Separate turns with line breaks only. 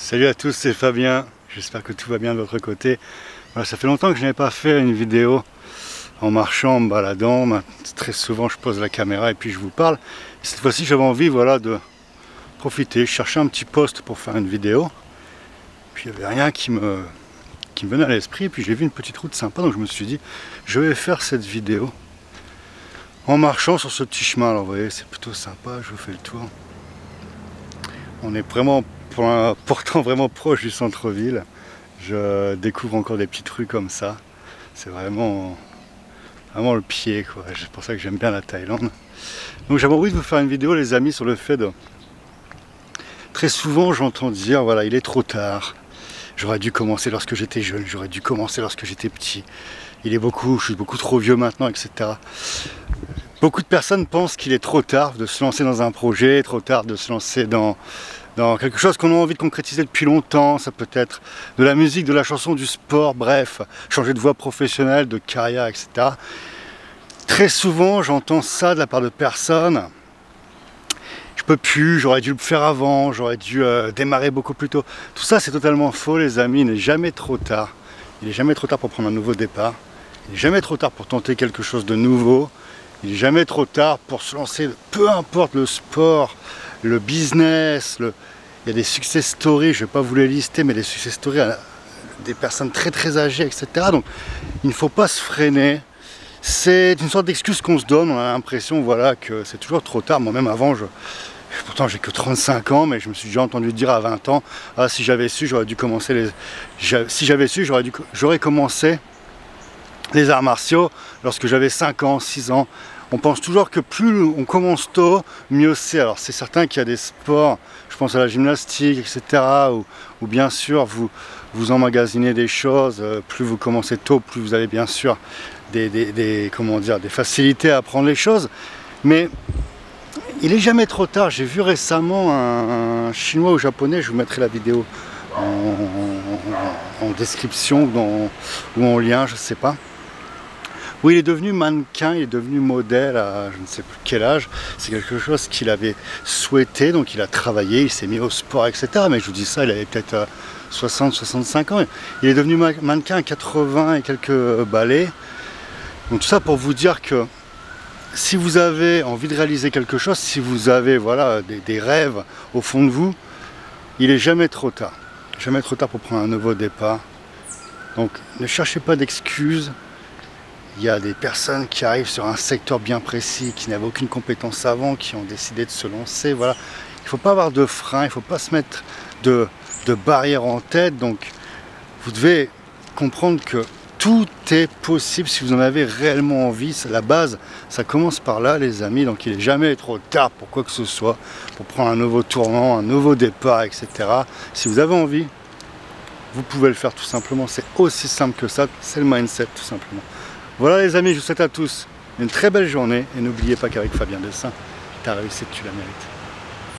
Salut à tous, c'est Fabien, j'espère que tout va bien de votre côté. Voilà, ça fait longtemps que je n'avais pas fait une vidéo en marchant, en me baladant. Très souvent je pose la caméra et puis je vous parle. Et cette fois-ci j'avais envie de profiter, je cherchais un petit poste pour faire une vidéo. Puis il n'y avait rien qui me venait à l'esprit, puis j'ai vu une petite route sympa, donc je me suis dit je vais faire cette vidéo en marchant sur ce petit chemin. Alors vous voyez, c'est plutôt sympa, je vous fais le tour. On est vraiment pourtant vraiment proche du centre-ville. Je découvre encore des petites rues comme ça. C'est vraiment le pied, quoi. C'est pour ça que j'aime bien la Thaïlande. Donc j'avais envie de vous faire une vidéo, les amis, sur le fait de... Très souvent j'entends dire, voilà, il est trop tard. J'aurais dû commencer lorsque j'étais jeune, j'aurais dû commencer lorsque j'étais petit. Je suis beaucoup trop vieux maintenant, etc. Beaucoup de personnes pensent qu'il est trop tard de se lancer dans un projet, trop tard de se lancer dans quelque chose qu'on a envie de concrétiser depuis longtemps. Ça peut être de la musique, de la chanson, du sport, bref, changer de voie professionnelle, de carrière, etc. Très souvent, j'entends ça de la part de personnes. Je peux plus, j'aurais dû le faire avant, j'aurais dû démarrer beaucoup plus tôt. Tout ça, c'est totalement faux, les amis. Il n'est jamais trop tard. Il n'est jamais trop tard pour prendre un nouveau départ. Il n'est jamais trop tard pour tenter quelque chose de nouveau. Il n'est jamais trop tard pour se lancer, peu importe le sport, le business, il y a des success stories, je ne vais pas vous les lister, mais des success stories à des personnes très très âgées, etc. Donc il ne faut pas se freiner. C'est une sorte d'excuse qu'on se donne, on a l'impression, voilà, que c'est toujours trop tard. Moi-même avant, pourtant j'ai que 35 ans, mais je me suis déjà entendu dire à 20 ans, ah, si j'avais su, j'aurais dû commencer si j'avais su, j'aurais commencé les arts martiaux lorsque j'avais 5 ans, 6 ans. On pense toujours que plus on commence tôt, mieux c'est. Alors c'est certain qu'il y a des sports, je pense à la gymnastique, etc. Où bien sûr vous emmagasinez des choses. Plus vous commencez tôt, plus vous avez bien sûr des facilités à apprendre les choses. Mais il n'est jamais trop tard. J'ai vu récemment un chinois ou japonais, je vous mettrai la vidéo en description ou en lien, je ne sais pas. Oui, il est devenu mannequin, il est devenu modèle à je ne sais plus quel âge. C'est quelque chose qu'il avait souhaité, donc il a travaillé, il s'est mis au sport, etc. Mais je vous dis ça, il avait peut-être 60, 65 ans. Il est devenu mannequin à 80 et quelques balais. Donc tout ça pour vous dire que si vous avez envie de réaliser quelque chose, si vous avez voilà, des rêves au fond de vous, il n'est jamais trop tard. Jamais trop tard pour prendre un nouveau départ. Donc ne cherchez pas d'excuses. Il y a des personnes qui arrivent sur un secteur bien précis, qui n'avaient aucune compétence avant, qui ont décidé de se lancer. Voilà. Il ne faut pas avoir de frein, il ne faut pas se mettre de barrières en tête. Donc vous devez comprendre que tout est possible si vous en avez réellement envie. La base, ça commence par là, les amis. Donc il n'est jamais trop tard pour quoi que ce soit, pour prendre un nouveau tournant, un nouveau départ, etc. Si vous avez envie, vous pouvez le faire tout simplement. C'est aussi simple que ça, c'est le mindset tout simplement. Voilà les amis, je vous souhaite à tous une très belle journée et n'oubliez pas qu'avec Fabien Dessin, ta réussite tu la mérites.